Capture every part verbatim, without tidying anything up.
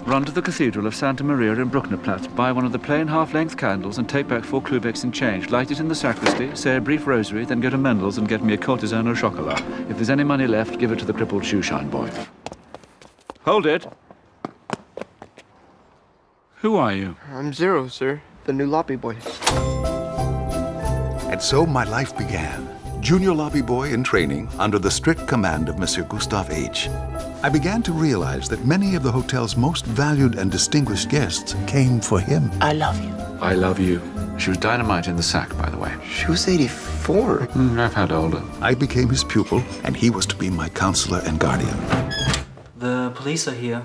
Run to the Cathedral of Santa Maria in Brucknerplatz, buy one of the plain half-length candles and take back four Kublecks in change. Light it in the sacristy, say a brief rosary, then go to Mendl's and get me a courtesan or chocolat. If there's any money left, give it to the crippled shoeshine boy. Hold it. Who are you? I'm Zero, sir. The new lobby boy. And so my life began. Junior lobby boy in training under the strict command of Monsieur Gustave H. I began to realize that many of the hotel's most valued and distinguished guests came for him. I love you. I love you. She was dynamite in the sack, by the way. She was eighty-four. Mm, I've had older. I became his pupil, and he was to be my counselor and guardian. The police are here.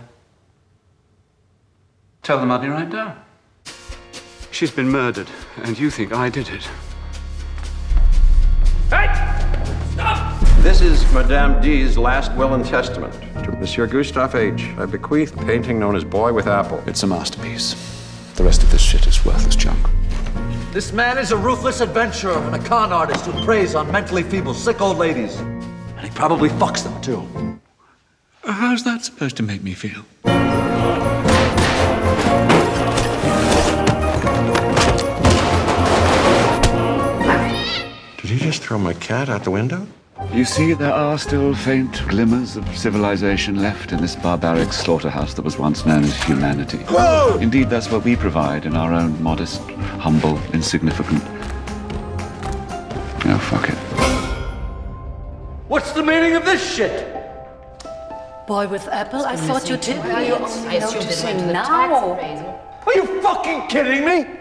Tell them I'll be right down. She's been murdered, and you think I did it. Hey! Stop! This is Madame D's last will and testament. To Monsieur Gustave H, I bequeath a painting known as Boy with Apple. It's a masterpiece. The rest of this shit is worthless junk. This man is a ruthless adventurer and a con artist who preys on mentally feeble, sick old ladies. And he probably fucks them, too. How's that supposed to make me feel? Did he just throw my cat out the window? You see, there are still faint glimmers of civilization left in this barbaric slaughterhouse that was once known as humanity. Whoa! Indeed, that's what we provide in our own modest, humble, insignificant... Oh, fuck it. What's the meaning of this shit? Boy with apple? I thought you did. I assumed it went to the tax appraisal. Are you fucking kidding me?